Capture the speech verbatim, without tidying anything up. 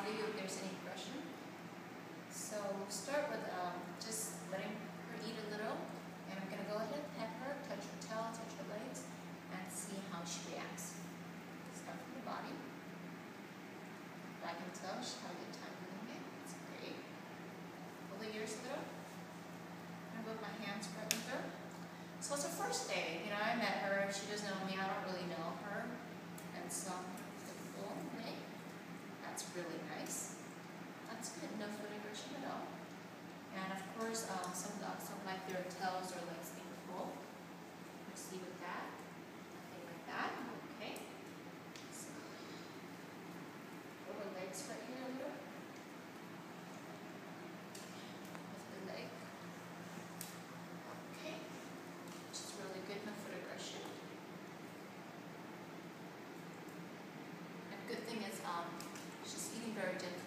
body if there's any aggression. So start with um, just letting her eat a little, and I'm going to go ahead and pet her, touch her tail, touch her legs, and see how she reacts. Start from the body. Back and toe, she's having a good time doing it. It's great. Pull the ears a little. I'm going to put my hands right with her. So it's her first day. You know, I met her. She doesn't know me. I don't really know her. And so, boom, hey, that's really nice. That's good. No foot aggression at all. And of course, um, some dogs don't like their tails or legs being full. Proceed with that. Nothing like that. Okay. So, pull the legs right here a little. Lift the leg. Okay. Which is really good. No foot aggression. And the good thing is, um, she's eating very gently.